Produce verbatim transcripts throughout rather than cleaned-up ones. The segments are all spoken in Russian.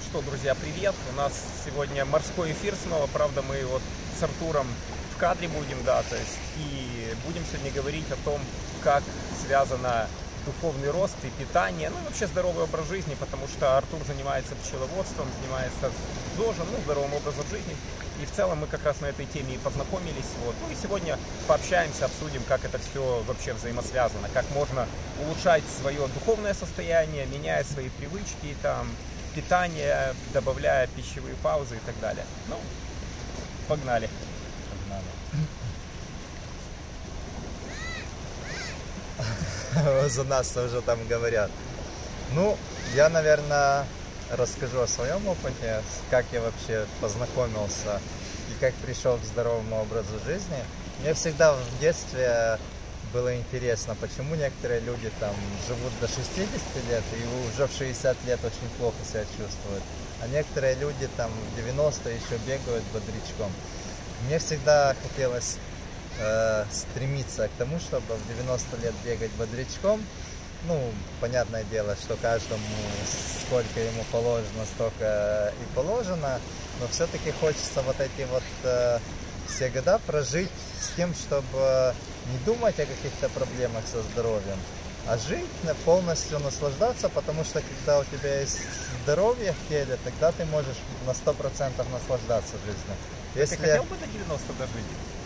что, друзья, привет! У нас сегодня морской эфир снова, правда, мы вот с Артуром в кадре будем, да, то есть, и будем сегодня говорить о том, как связано духовный рост и питание, ну и вообще здоровый образ жизни, потому что Артур занимается пчеловодством, занимается зожем, ну, здоровым образом жизни, и в целом мы как раз на этой теме и познакомились, вот, ну и сегодня пообщаемся, обсудим, как это все вообще взаимосвязано, как можно улучшать свое духовное состояние, меняя свои привычки, там, питание, добавляя пищевые паузы и так далее. Ну, погнали. Погнали. За нас уже там говорят. Ну, я, наверное, расскажу о своем опыте, как я вообще познакомился и как пришел к здоровому образу жизни. Мне всегда в детстве было интересно, почему некоторые люди там живут до шестидесяти лет и уже в шестьдесят лет очень плохо себя чувствуют, а некоторые люди там в девяносто еще бегают бодрячком. Мне всегда хотелось э, стремиться к тому, чтобы в девяносто лет бегать бодрячком. Ну, понятное дело, что каждому сколько ему положено, столько и положено, но все-таки хочется вот эти вот э, все года прожить с тем, чтобы не думать о каких-то проблемах со здоровьем, а жить, полностью наслаждаться, потому что когда у тебя есть здоровье в теле, тогда ты можешь на сто процентов наслаждаться жизнью. Если... Ты хотел бы до девяноста дожить?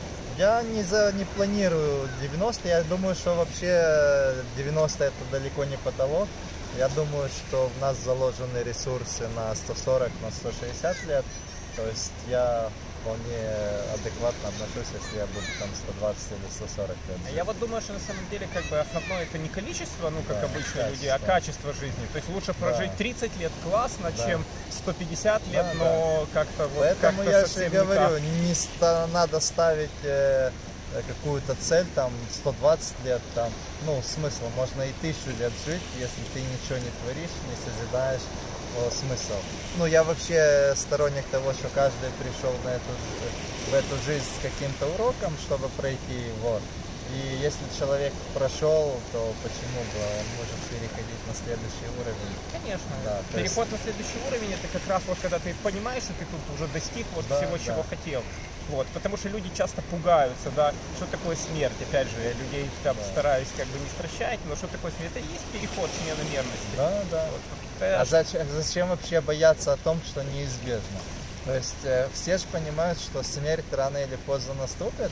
Я не, за, не планирую девяносто, я думаю, что вообще девяносто это далеко не потолок. Я думаю, что в нас заложены ресурсы на сто сорок, на сто шестьдесят лет, то есть я вполне адекватно отношусь, если я буду там сто двадцать или сто сорок лет жить. Я вот думаю, что на самом деле как бы основное это не количество, ну как да, обычные качество. люди, а качество жизни. То есть лучше прожить да. тридцать лет классно, да. чем сто пятьдесят лет, да, но да. как-то вот Поэтому как я же говорю, не ста- надо ставить э, какую-то цель, там сто двадцать лет, там, ну смысл, можно и тысячу лет жить, если ты ничего не творишь, не созидаешь. О, смысл. Ну, я вообще сторонник того, что каждый пришел на эту, в эту жизнь с каким-то уроком, чтобы пройти его. И если человек прошел, то почему бы он может переходить на следующий уровень? Конечно. Да, Переход есть... на следующий уровень это как раз вот когда ты понимаешь, что ты тут уже достиг вот да, всего, да. чего хотел. Вот, потому что люди часто пугаются, да, что такое смерть. Опять же, я людей там да. стараюсь как бы не стращать, но что такое смерть? Это и есть переход, смена мерности. Да, да. Вот. Это... А зачем, зачем вообще бояться о том, что неизбежно? То есть э, все же понимают, что смерть рано или поздно наступит,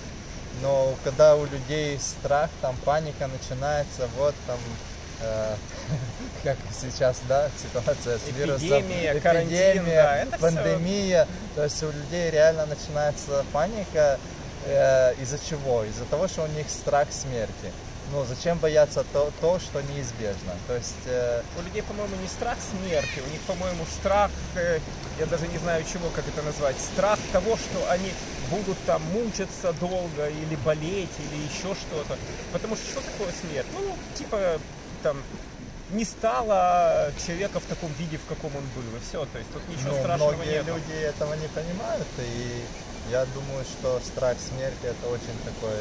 но когда у людей страх, там паника начинается, вот там, э, как сейчас, да, ситуация с вирусом, эпидемия, эпидемия, карантин, да, это пандемия, все... то есть у людей реально начинается паника, э, из-за чего? Из-за того, что у них страх смерти. Ну, зачем бояться то, то что неизбежно? То есть... Э... У людей, по-моему, не страх смерти, у них, по-моему, страх, э, я даже не знаю чего, как это назвать, страх того, что они будут там мучиться долго или болеть, или еще что-то. Потому что что такое смерть? Ну, типа, там, не стало человека в таком виде, в каком он был, и все. То есть тут ничего ну, страшного многие нет. Многие люди этого не понимают, и я думаю, что страх смерти это очень такой...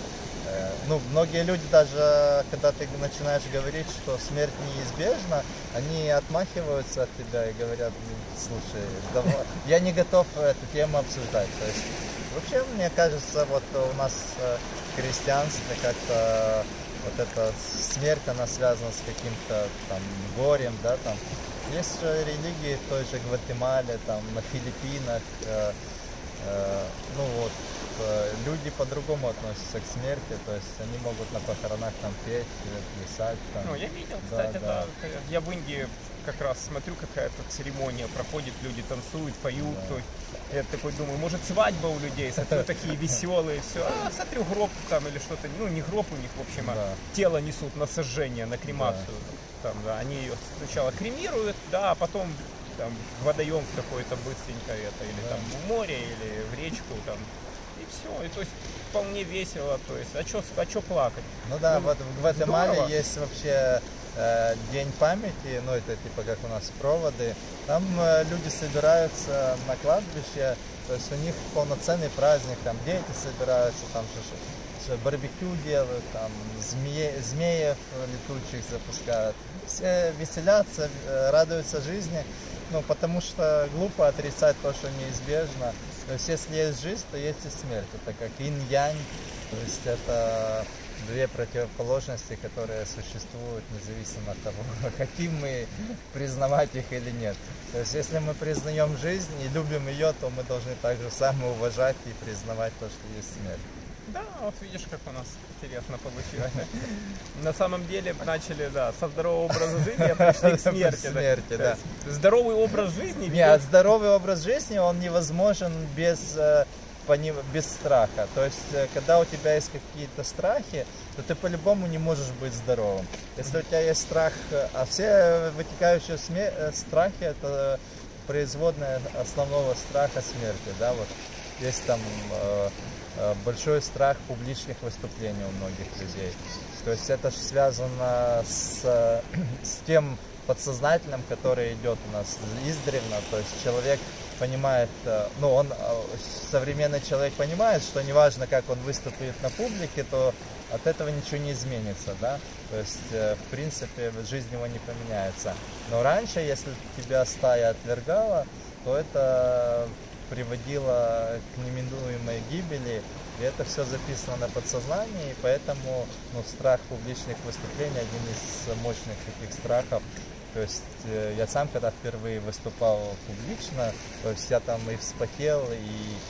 Ну, многие люди даже, когда ты начинаешь говорить, что смерть неизбежна, они отмахиваются от тебя и говорят, слушай, давай. Я не готов эту тему обсуждать. То есть, вообще, мне кажется, вот у нас в христианстве как-то вот эта смерть, она связана с каким-то там горем, да, там. Есть же религии в той же Гватемале, там, на Филиппинах, э, э, ну вот, люди по-другому относятся к смерти, то есть они могут на похоронах там петь, плясать. Там. Ну, я видел, да, кстати, да. да. Я в Индии как раз смотрю, какая-то церемония проходит, люди танцуют, поют. Да. То есть я такой думаю, может свадьба у людей, смотрю, такие веселые, все. А смотрю, гроб там или что-то, ну не гроб у них, в общем, а тело несут на сожжение, на кремацию. Да. Там, да, они ее сначала кремируют, да, а потом там в водоем какой-то быстренько это, или да. там в море, или в речку там. И все, и то есть вполне весело, то есть, а что а чё плакать? Ну да, ну, вот в Гватемале есть вообще э, день памяти, ну это типа как у нас проводы, там э, люди собираются на кладбище, то есть у них полноценный праздник, там дети собираются, там барбекю делают, там змее, змеев летучих запускают. Все веселятся, радуются жизни, ну, потому что глупо отрицать то, что неизбежно. То есть если есть жизнь, то есть и смерть. Это как инь-янь, то есть это две противоположности, которые существуют независимо от того, хотим мы признавать их или нет. То есть если мы признаем жизнь и любим ее, то мы должны также само уважать и признавать то, что есть смерть. Да, вот видишь, как у нас интересно получилось. На самом деле начали, да, со здорового образа жизни, а пришли к смерти. смерти, да. Здоровый образ жизни... Нет, здоровый образ жизни, он невозможен без, без страха. То есть, когда у тебя есть какие-то страхи, то ты по-любому не можешь быть здоровым. Если у тебя есть страх, а все вытекающие страхи, это производная основного страха смерти, да, вот. Есть там большой страх публичных выступлений у многих людей. То есть это же связано с, с тем подсознательным, которое идет у нас издревно. То есть человек понимает, ну он, современный человек понимает, что неважно, как он выступит на публике, то от этого ничего не изменится, да. То есть, в принципе, жизнь его не поменяется. Но раньше, если тебя стая отвергала, то это приводило к неминуемой гибели, и это все записано на подсознании, и поэтому, ну, страх публичных выступлений один из мощных таких страхов. То есть э, я сам, когда впервые выступал публично, то есть я там и вспотел, и,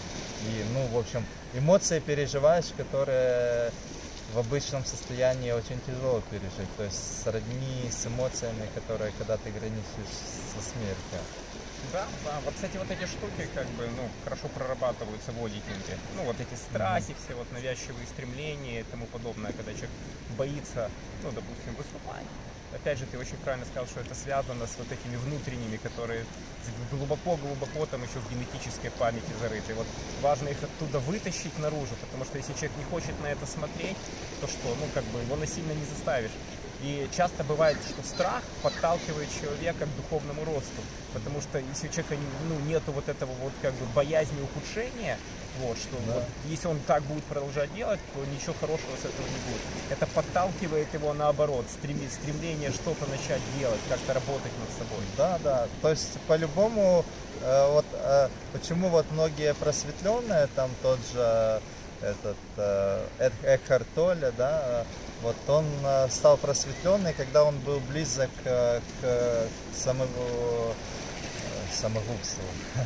и ну, в общем, эмоции переживаешь, которые в обычном состоянии очень тяжело пережить, то есть сродни с эмоциями, которые, когда ты граничишь со смертью. Да, да, вот, кстати, вот эти штуки, как бы, ну, хорошо прорабатываются в бодикинге. Ну, вот эти страхи, все вот навязчивые стремления и тому подобное, когда человек боится, ну, допустим, выступать. Опять же, ты очень правильно сказал, что это связано с вот этими внутренними, которые глубоко-глубоко там еще в генетической памяти зарыты. Вот важно их оттуда вытащить наружу, потому что если человек не хочет на это смотреть, то что, ну, как бы, его насильно не заставишь. И часто бывает, что страх подталкивает человека к духовному росту, потому что если у человека, ну, нету вот этого вот как бы боязни ухудшения, вот, что да. Вот, если он так будет продолжать делать, то ничего хорошего с этого не будет. Это подталкивает его наоборот, стремит, стремление что-то начать делать, как-то работать над собой. Да, да, то есть по-любому, э, вот э, почему вот многие просветленные, там тот же этот э, Экхарт Толле, да, вот он э, стал просветленный, когда он был близок э, к самому самогубству.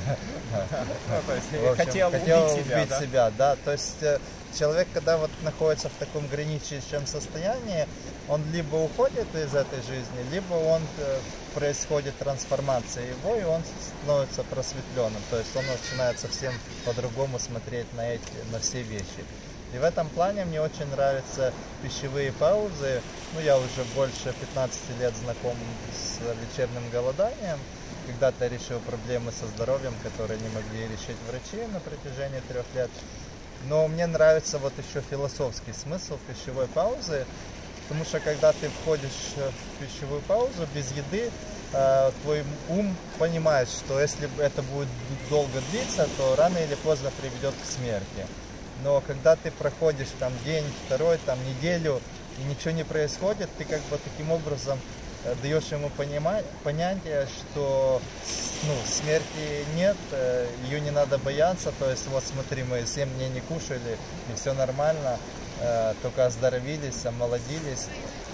Хотел убить себя, да. То есть человек, когда вот находится в таком граничащем состоянии, он либо уходит из этой жизни, либо он происходит трансформация его, и он становится просветленным. То есть он начинает совсем по-другому смотреть на эти, на все вещи. И в этом плане мне очень нравятся пищевые паузы. Ну, я уже больше пятнадцати лет знаком с лечебным голоданием. Когда-то решил проблемы со здоровьем, которые не могли решить врачи на протяжении трех лет. Но мне нравится вот еще философский смысл пищевой паузы, потому что когда ты входишь в пищевую паузу без еды, твой ум понимает, что если это будет долго длиться, то рано или поздно приведет к смерти. Но когда ты проходишь там день, второй, там неделю, и ничего не происходит, ты как бы таким образом даешь ему понимать, понятие, что, ну, смерти нет, ее не надо бояться. То есть вот смотри, мы семь дней не кушали, и все нормально, только оздоровились, омолодились.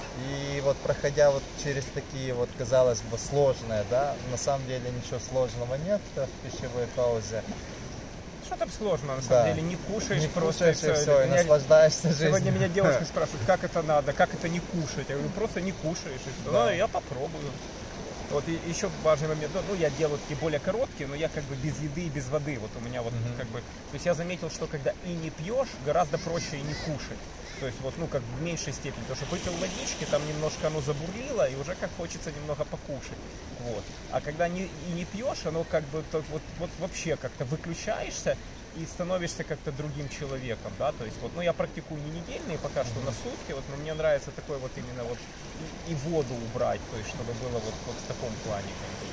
И вот проходя вот через такие вот, казалось бы, сложные, да, на самом деле ничего сложного нет в пищевой паузе. Что там сложно, на да. самом деле, не кушаешь, не просто кушаешь, и все, и меня, наслаждаешься жизнью. Сегодня меня девушка спрашивает, как это надо, как это не кушать. Я говорю, просто не кушаешь. И что? Да. Ну, я попробую. Вот и еще важный момент, ну, я делаю такие более короткие, но я как бы без еды и без воды. Вот у меня вот mm-hmm. как бы, то есть я заметил, что когда и не пьешь, гораздо проще и не кушать. То есть вот, ну, как в меньшей степени, потому что выпил водички, там немножко оно забурлило, и уже как хочется немного покушать. Вот. А когда не, и не пьешь, оно как бы так, вот, вот вообще как-то выключаешься и становишься как-то другим человеком, да, то есть вот, ну, я практикую не недельные пока что на сутки, вот, но мне нравится такой вот именно вот и, и воду убрать, то есть чтобы было вот, вот в таком плане. Как бы.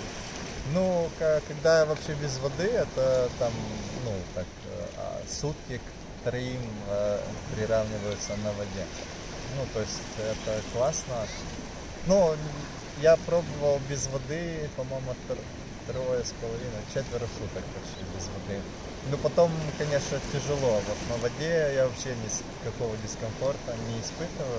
Ну, когда вообще без воды, это там, ну, так, сутки троим э, приравниваются на воде. Ну, то есть это классно. Ну, я пробовал без воды, по-моему, трое с половиной, четверо суток почти без воды. Ну, потом, конечно, тяжело. Вот на воде я вообще никакого дискомфорта не испытываю.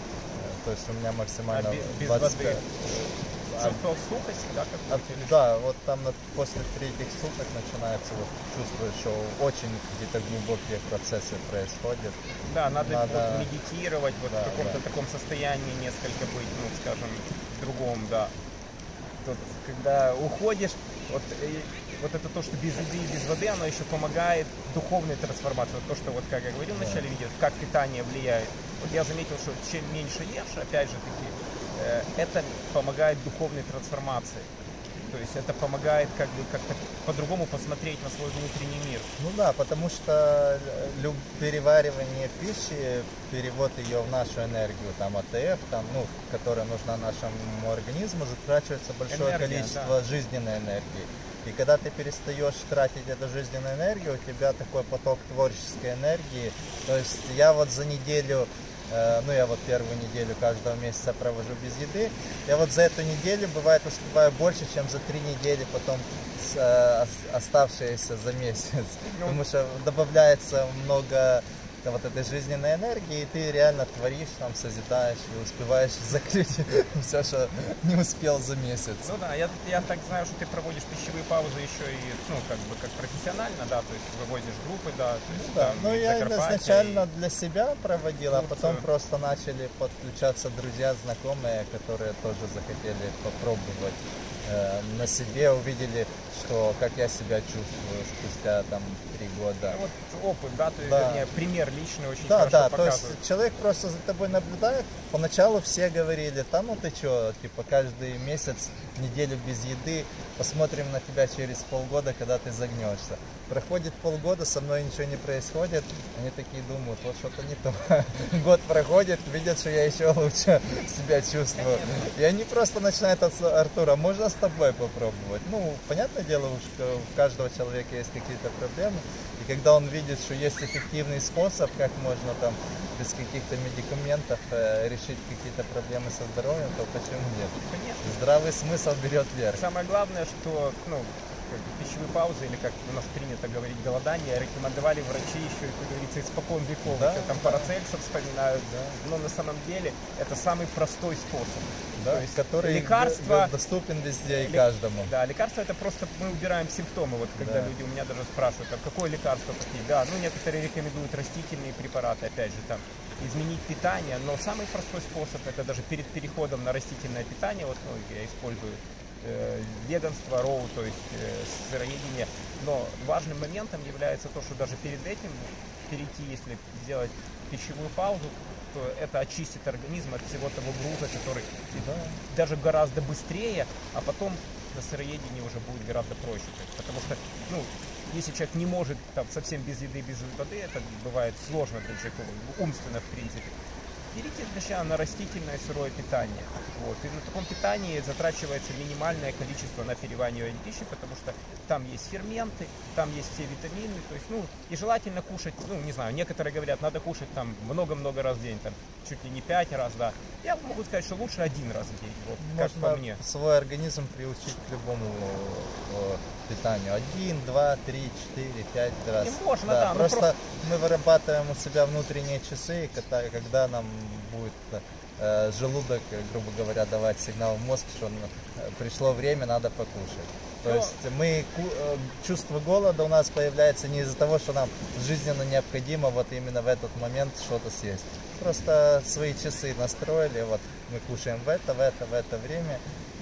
То есть у меня максимально а без, без двадцать воды чувствовал сухость, да, от, да, вот там на, после третьих суток начинается, вот чувствуешь, что очень какие-то глубокие процессы происходят. Да, надо, надо... Вот медитировать, вот да, в каком-то да. таком состоянии несколько быть, ну, скажем, другом, да. Тут, когда уходишь, вот, и, вот это то, что без еды и без воды, оно еще помогает духовной трансформации. Вот то, что, вот, как я говорил в начале видео, как питание влияет. Вот я заметил, что чем меньше ешь, опять же таки, э, это помогает духовной трансформации. То есть это помогает как бы как-то по-другому посмотреть на свой внутренний мир. Ну да, потому что люб... переваривание пищи, перевод ее в нашу энергию, там А Т Ф, там, ну, которая нужна нашему организму, затрачивается большое Энергия, количество да. жизненной энергии. И когда ты перестаешь тратить эту жизненную энергию, у тебя такой поток творческой энергии. То есть я вот за неделю, э, ну я вот первую неделю каждого месяца провожу без еды, я вот за эту неделю, бывает, успеваю больше, чем за три недели потом с, э, оставшиеся за месяц. Ну, потому что добавляется много вот этой жизненной энергии, и ты реально творишь, там, созидаешь и успеваешь закрыть все, что не успел за месяц. Ну да, я, я так знаю, что ты проводишь пищевые паузы еще и, ну, как бы, как профессионально, да, то есть выводишь группы, да, то есть, ну, да, там, ну я изначально и... для себя проводил, а потом просто начали подключаться друзья, знакомые, которые тоже захотели попробовать э, на себе, увидели, что, как я себя чувствую спустя там три года. Ну, вот опыт, да, то есть, да. вернее, пример личный очень да, хорошо да, показывает. То есть человек просто за тобой наблюдает. Поначалу все говорили, там, ну ты что, типа каждый месяц, неделю без еды, посмотрим на тебя через полгода, когда ты загнешься. Проходит полгода, со мной ничего не происходит, они такие думают, вот что-то не то. Год проходит, видят, что я еще лучше себя чувствую. И они просто начинают от Артура, можно с тобой попробовать? Ну, понятное дело, что у каждого человека есть какие-то проблемы. И когда он видит, что есть эффективный способ, как можно там без каких-то медикаментов э, решить какие-то проблемы со здоровьем, то почему нет? Конечно. Здравый смысл берет верх. Самое главное, что, ну, пищевые паузы, или как у нас принято говорить, голодание, рекомендовали врачи еще, как говорится, испокон веков. Да, еще там да. Парацельса вспоминают, да. Но на самом деле это самый простой способ. Да, то есть который лекарства доступен везде и лек... каждому. Да, лекарства это просто мы убираем симптомы. Вот когда да. люди у меня даже спрашивают, а какое лекарство какие? Да, ну некоторые рекомендуют растительные препараты, опять же, там изменить питание, но самый простой способ это даже перед переходом на растительное питание, вот ну, я использую э, веганство, роу, то есть э, сыроедение, но важным моментом является то, что даже перед этим перейти, если сделать пищевую паузу, то это очистит организм от всего того груза, который да. даже гораздо быстрее, а потом на сыроедении уже будет гораздо проще. Потому что, ну, если человек не может там, совсем без еды, без воды, это бывает сложно для человека, умственно в принципе. Берите сначала на растительное сырое питание. Вот. И на таком питании затрачивается минимальное количество на переваривание пищи, потому что там есть ферменты, там есть все витамины. То есть, ну, и желательно кушать, ну, не знаю, некоторые говорят, надо кушать там много-много раз в день, там, чуть ли не пять раз, да. Я могу сказать, что лучше один раз в день, вот, как Можно по мне. свой организм приучить к любому о, питанию. Один, два, три, четыре, пять раз. И можно, да. да. Просто, просто мы вырабатываем у себя внутренние часы, когда, когда нам будет э, желудок, грубо говоря, давать сигнал в мозг, что э, пришло время, надо покушать. То есть мы, чувство голода у нас появляется не из-за того, что нам жизненно необходимо вот именно в этот момент что-то съесть. Просто свои часы настроили, вот мы кушаем в это, в это, в это время,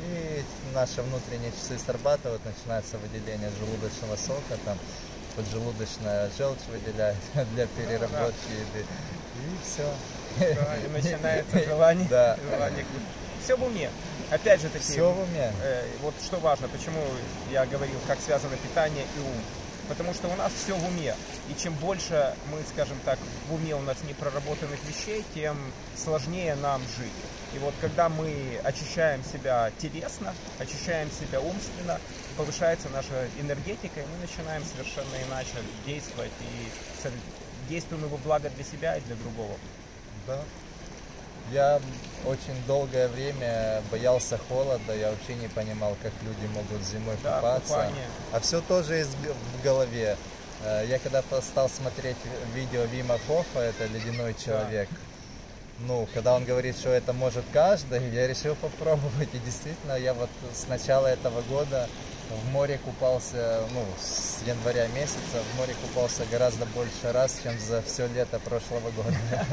и наши внутренние часы срабатывают, начинается выделение желудочного сока, там поджелудочная желчь выделяет для переработки еды, и все. Да, и начинается желание, да. желание. Все в уме. Опять же таки, все в уме. Э, вот что важно, почему я говорил, как связано питание и ум. Потому что у нас все в уме. И чем больше мы, скажем так, в уме у нас непроработанных вещей, тем сложнее нам жить. И вот когда мы очищаем себя телесно, очищаем себя умственно, повышается наша энергетика, и мы начинаем совершенно иначе действовать и действуем мы во благо для себя и для другого. Да. Я очень долгое время боялся холода, я вообще не понимал, как люди могут зимой Да, купаться. купание. А все тоже есть в голове. Я когда стал смотреть видео Вима Хофа, это «Ледяной человек», да. Ну, когда он говорит, что это может каждый, я решил попробовать. И действительно, я вот с начала этого года в море купался, ну, с января месяца в море купался гораздо больше раз, чем за все лето прошлого года.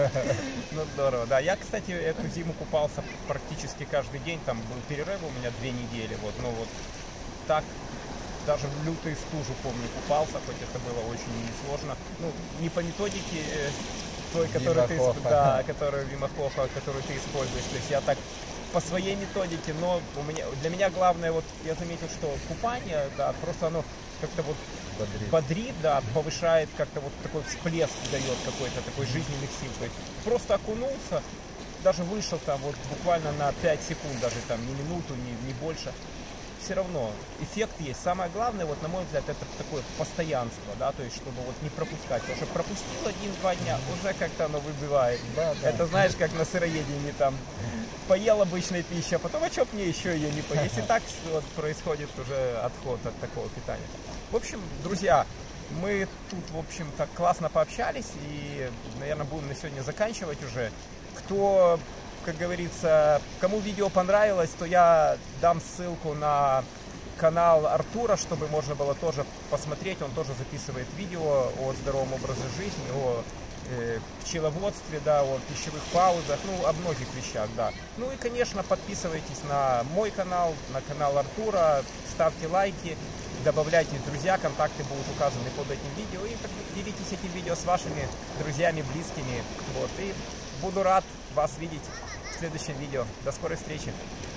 Ну, здорово, да. Я, кстати, эту зиму купался практически каждый день, там был перерыв у меня две недели, вот, ну, вот так, даже в лютую стужу, помню, купался, хоть это было очень несложно. Ну, не по методике той, которую ты, да, которую Вима Хофа, которую ты используешь, то есть я так по своей методике, но у меня, для меня главное, вот я заметил, что купание, да, просто оно как-то вот бодрит, бодрит да, повышает, как-то вот такой всплеск дает какой-то такой жизненных сил, то есть просто окунулся, даже вышел там вот буквально на пять секунд, даже там не минуту, не, не больше, все равно эффект есть. Самое главное, вот на мой взгляд, это такое постоянство, да, то есть чтобы вот не пропускать, потому что пропустил один-два дня, уже как-то оно выбивает. Да, да. Это знаешь, как на сыроедении там поел обычной пищи, а потом, а что мне еще ее не поесть? И так вот происходит уже отход от такого питания. В общем, друзья, мы тут, в общем, так классно пообщались и, наверное, будем на сегодня заканчивать уже. Кто, как говорится, кому видео понравилось, то я дам ссылку на канал Артура, чтобы можно было тоже посмотреть. Он тоже записывает видео о здоровом образе жизни, о э, пчеловодстве, да, о пищевых паузах, ну, о многих вещах, да. Ну и, конечно, подписывайтесь на мой канал, на канал Артура, ставьте лайки, добавляйте друзья, контакты будут указаны под этим видео, и делитесь этим видео с вашими друзьями, близкими, вот, и буду рад вас видеть в следующем видео. До скорой встречи!